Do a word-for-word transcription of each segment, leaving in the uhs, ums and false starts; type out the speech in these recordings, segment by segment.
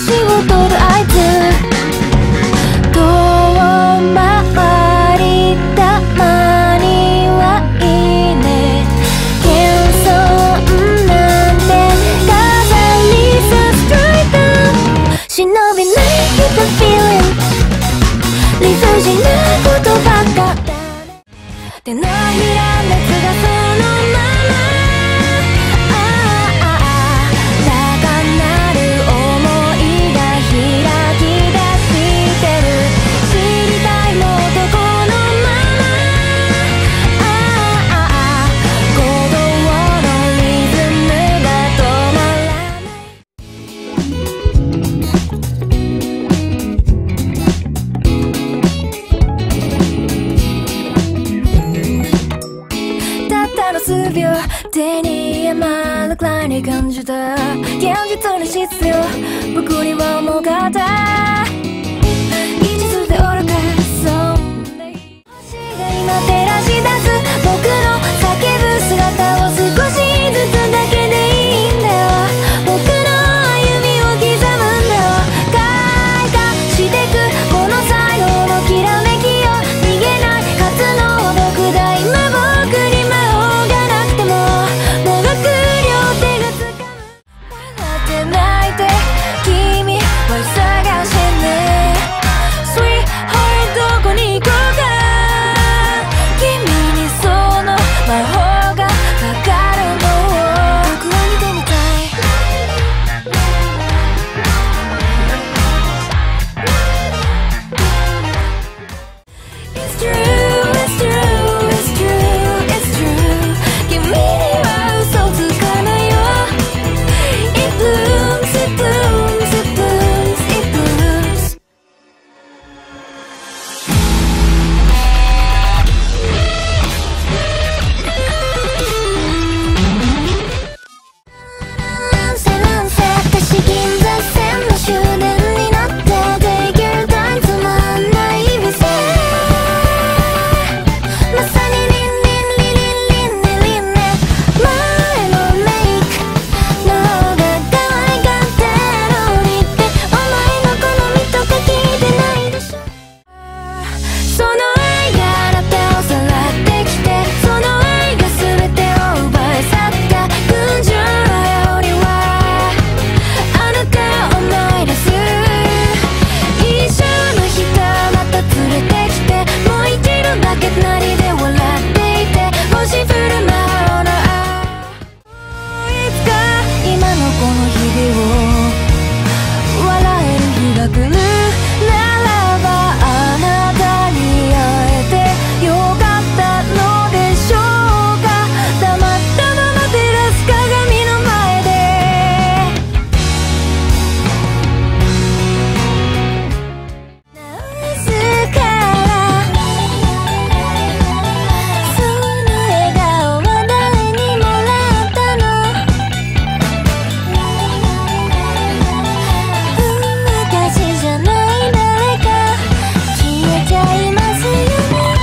年を取るあいつ遠回りたまにはいいね謙遜なんて飾りさストレート忍びない Hit the feeling 理不尽なことばっかだ手のひら熱がそのまま高鳴る想いが開き出してる知りたいもっとこのまま鼓動のリズムが止まらないたったの数秒手に余るくらいに感じた現実に必要僕にはもうがた一途で愚かそんな星が今照らし出す僕の叫ぶ姿を少しずつだけでいいんだよ僕の歩みを刻むんだよ開花してくこの才能のきらめきを逃げない勝つのは僕だ今僕に魔法がなくてももがく両手がつかむ笑って泣いて君は探してね Sweetheart どこに行こうか君にその魔法がかかるのを僕は見てみたいIt's true, it's true, it's true, it's true 君には嘘つかないよ It blooms, it blooms, it blooms, it blooms なんせなんせ私銀座線の終電になって Take your time つまんない店まさにリンリンリリンリンネリンネ前のメイクの方が可愛がってるのにってお前の好みとか聞いてないでしょその愛があなたをさらってきてその愛が全てを奪い去った群衆よりはあなたを思い出す一緒の人また連れてきてもう一度だけ隣で笑っていて星降る魔法の愛いつか今のこの日々を笑える日が来るならばあなたに会えてよかったのでしょうか黙ったまま照らす鏡の前で直すからその笑顔は誰にもらったの私じゃない誰か消えちゃいますよね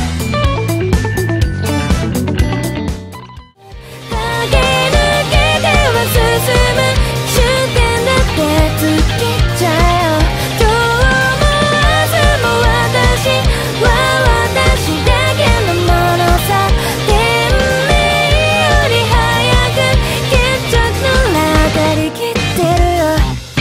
駆け抜けては進む終点だってつけちゃえよ今日も明日も私は私だけのものさ天命より早く決着の中で切ってるよ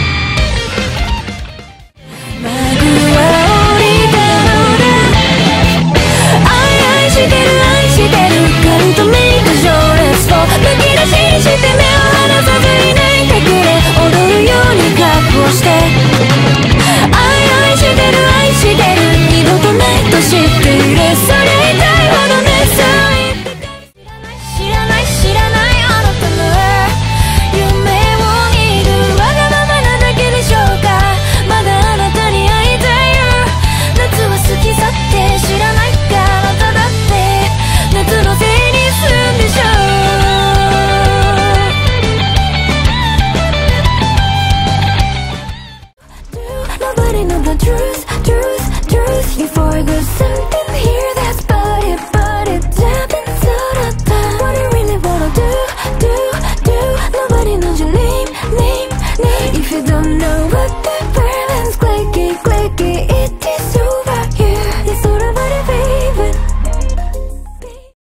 幕は降りたのだ愛愛してる愛してるカルトメイク情熱をむき出しにして目を離さずにね隠れ踊るように覚悟して愛愛してる愛してる二度とないと知っているそれ痛いほどねそう言って知らない知らないあなたの夢を見るわがままなだけでしょうかまだあなたに会いたいよ夏は好きさって知らないかあなただって夏のせいにするんでしょう Nobody know the truth, truth, truth You forgot something don't know what the